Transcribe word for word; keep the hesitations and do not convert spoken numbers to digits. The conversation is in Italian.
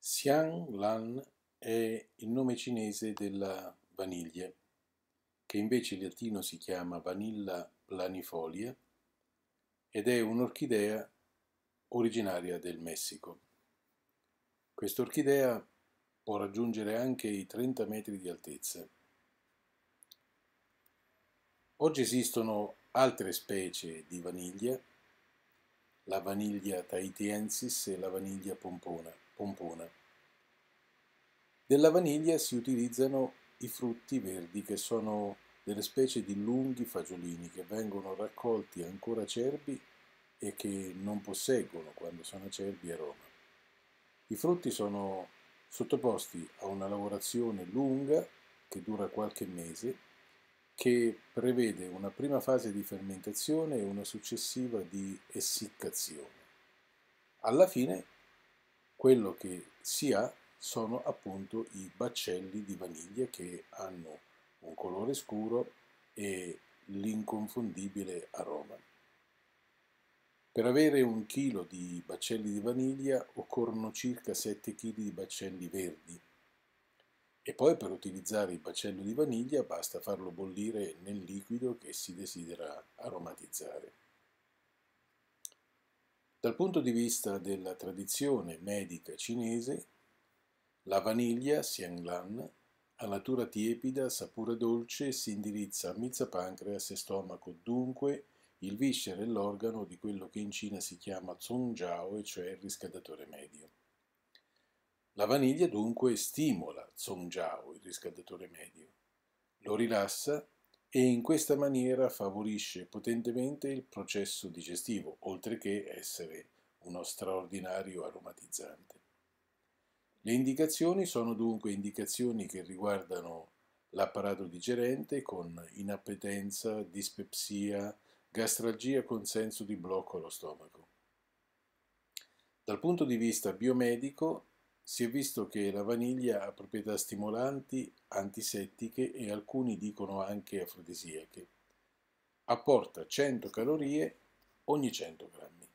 Xiang Lan è il nome cinese della vaniglia, che invece in latino si chiama Vanilla planifolia ed è un'orchidea originaria del Messico. Questa orchidea può raggiungere anche i trenta metri di altezza. Oggi esistono altre specie di vaniglia, la vaniglia tahitiensis e la vaniglia pompona. pompona. Della vaniglia si utilizzano i frutti verdi, che sono delle specie di lunghi fagiolini che vengono raccolti ancora acerbi e che non posseggono, quando sono acerbi, aroma. I frutti sono sottoposti a una lavorazione lunga che dura qualche mese, che prevede una prima fase di fermentazione e una successiva di essiccazione. Alla fine quello che si ha sono appunto i baccelli di vaniglia, che hanno un colore scuro e l'inconfondibile aroma. Per avere un chilo di baccelli di vaniglia occorrono circa sette chili di baccelli verdi, e poi per utilizzare il baccello di vaniglia basta farlo bollire nel liquido che si desidera aromatizzare. Dal punto di vista della tradizione medica cinese, la vaniglia, Xianglan, ha natura tiepida, sapore dolce e si indirizza a milza pancreas e stomaco, dunque il viscere è l'organo di quello che in Cina si chiama Zhongzhao, e cioè il riscaldatore medio. La vaniglia dunque stimola Zhongzhao, il riscaldatore medio, lo rilassa e in questa maniera favorisce potentemente il processo digestivo, oltre che essere uno straordinario aromatizzante. Le indicazioni sono dunque indicazioni che riguardano l'apparato digerente, con inappetenza, dispepsia, gastralgia con senso di blocco allo stomaco. Dal punto di vista biomedico si è visto che la vaniglia ha proprietà stimolanti, antisettiche e alcuni dicono anche afrodisiache. Apporta cento calorie ogni cento grammi.